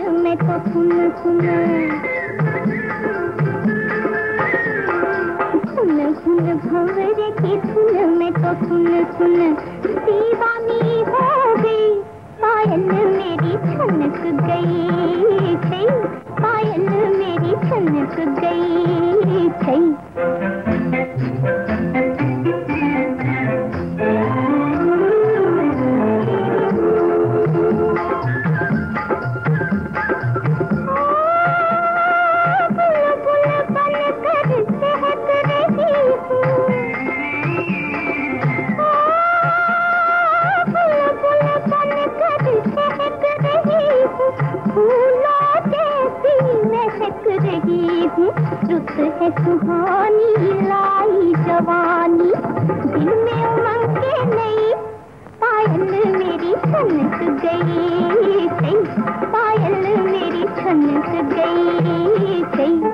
में तो सुन सुन धुन भंवरे की धुन में तो सुन सुन दीवानी हो गई। पायल मेरी छनक गई छई, पायल मेरी छनक गई छई। रुत है सुहानी लाई जवानी, दिल में उमंग के नई। पायल मेरी छनक गई छई, पायल मेरी छनक गई छई।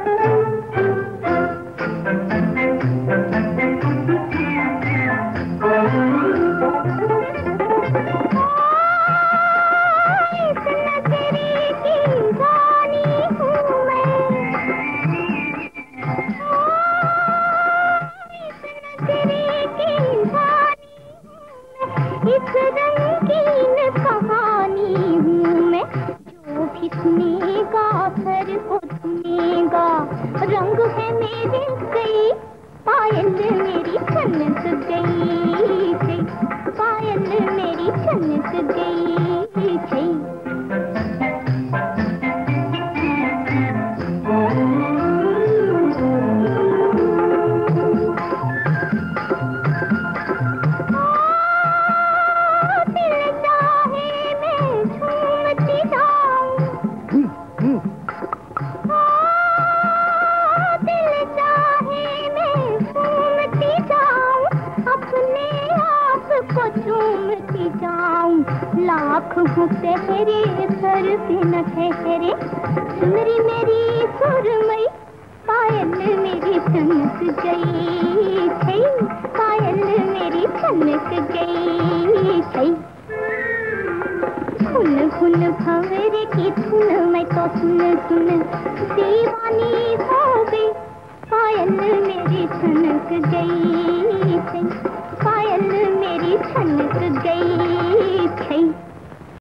इस रंगीन कहानी हूँ मैं, जो भी सुनेगा सर को सुनेगा। रंग है मेरे कई, पायल मेरी छनक गई छई, पायल मेरी छनक गई छई। चूमती जाऊं लाख हूँ तेरे सर पे न ठहरे। सुनरी मेरी सुरमई, पायल मेरी छनक गई छई, पायल मेरी छनक गई छई। धुन धुन भंवरे की धुन में तो सुन सुन दीवानी हो गई। पायल मेरी छनक गई छई, पायल मेरी छनक गई।